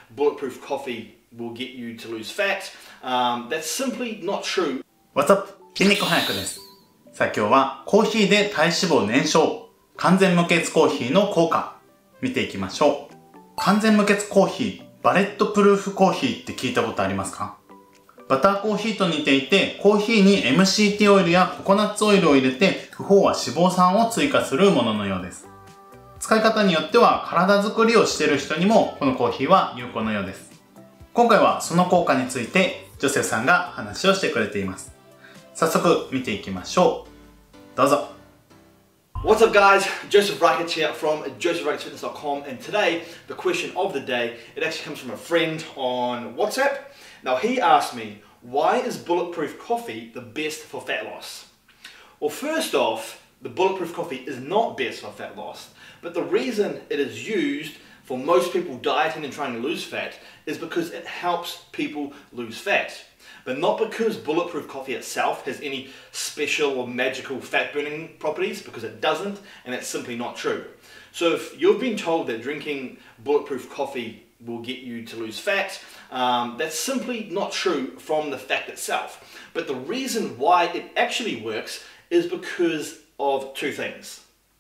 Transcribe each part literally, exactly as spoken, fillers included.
bulletproof coffee will get you to lose fat. Um, that's simply not true. What's up? 筋肉早くです。さあ今日はコーヒーで体脂肪燃焼、完全無血コーヒーの効果、見ていきましょう。完全無血コーヒー、バレットプルーフコーヒーって聞いたことありますか？バターコーヒーと似ていて、コーヒーに エムシーティー オイルやココナッツオイルを入れて、不飽和脂肪酸を追加するもののようです。使い方によっては体作りをしている人にもこのコーヒーは有効のようです。今回はその効果についてジョセフさんが話をしてくれています。早速見ていきましょう。どうぞ。 What's up guys, Joseph Rakic here from joseph rakic fitness dot com, and today the question of the day, it actually comes from a friend on WhatsApp. Now he asked me, why is bulletproof coffee the best for fat loss? Well, first off, the bulletproof coffee is not best for fat loss, but the reason it is used for most people dieting and trying to lose fat is because it helps people lose fat. But not because bulletproof coffee itself has any special or magical fat burning properties, because it doesn't, and that's simply not true. So if you've been told that drinking bulletproof coffee will get you to lose fat, um, that's simply not true from the fact itself. But the reason why it actually works is because of two things.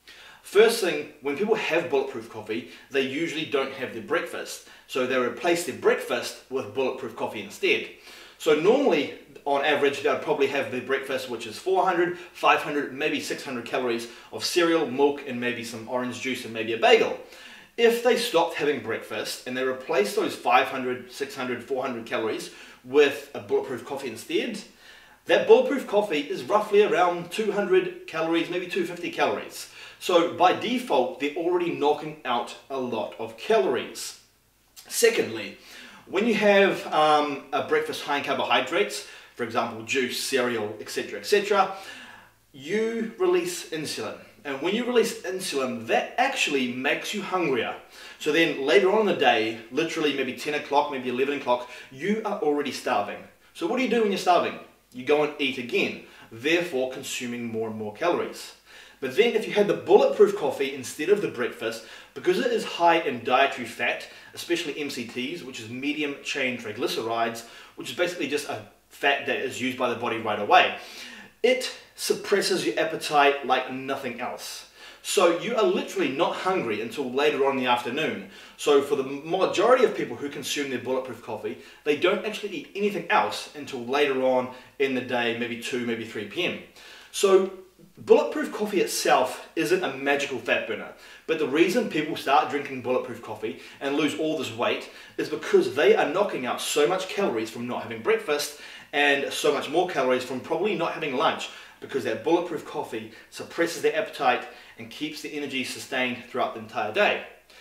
First thing, when people have bulletproof coffee, they usually don't have their breakfast. So they replace their breakfast with bulletproof coffee instead. So normally, on average, they'll probably have their breakfast, which is four hundred, five hundred, maybe six hundred calories of cereal, milk, and maybe some orange juice and maybe a bagel. If they stopped having breakfast and they replaced those five hundred, six hundred, four hundred calories with a bulletproof coffee instead, that bulletproof coffee is roughly around two hundred calories, maybe two hundred fifty calories. So by default, they're already knocking out a lot of calories. Secondly, when you have um, a breakfast high in carbohydrates, for example, juice, cereal, et cetera, et cetera, you release insulin. And when you release insulin, that actually makes you hungrier. So then later on in the day, literally maybe ten o'clock, maybe eleven o'clock, you are already starving. So what do you do when you're starving? You go and eat again, therefore consuming more and more calories. But then if you had the bulletproof coffee instead of the breakfast, because it is high in dietary fat, especially M C Ts, which is medium chain triglycerides, which is basically just a fat that is used by the body right away, it suppresses your appetite like nothing else. So you are literally not hungry until later on in the afternoon. So for the majority of people who consume their bulletproof coffee, they don't actually eat anything else until later on in the day, maybe two, maybe three p m So bulletproof coffee itself isn't a magical fat burner, but the reason people start drinking bulletproof coffee and lose all this weight is because they are knocking out so much calories from not having breakfast and so much more calories from probably not having lunch, because that bulletproof coffee suppresses their appetite and keeps the energy sustained throughout the entire day.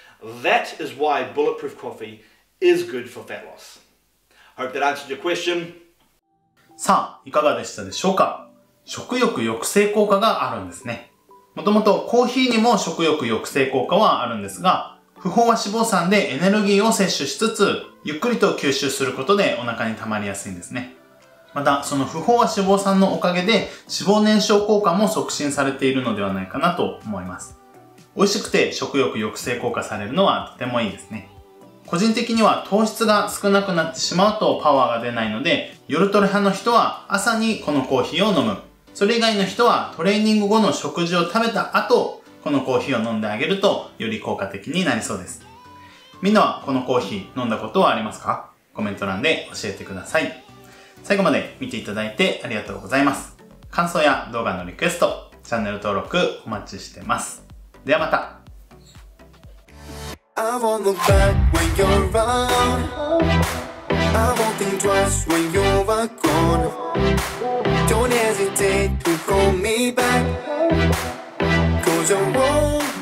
That is why bulletproof coffee is good for fat loss. Hope that answered your question. さあ、いかがでしたでしょうか？食欲抑制効果があるんですね。もともとコーヒーにも食欲抑制効果はあるんですが、不飽和脂肪酸でエネルギーを摂取しつつ、ゆっくりと吸収することでお腹に溜まりやすいんですね。また、その不飽和脂肪酸のおかげで脂肪燃焼効果も促進されているのではないかなと思います。美味しくて食欲抑制効果されるのはとてもいいですね。個人的には糖質が少なくなってしまうとパワーが出ないので、夜トレ派の人は朝にこのコーヒーを飲む。それ以外の人はトレーニング後の食事を食べた後、このコーヒーを飲んであげるとより効果的になりそうです。みんなはこのコーヒー飲んだことはありますか？コメント欄で教えてください。最後まで見ていただいてありがとうございます。感想や動画のリクエスト、チャンネル登録お待ちしてます。ではまた。I won't look back when you're around. I won't think twice when you're gone. Don't hesitate to call me back, 'cause I won't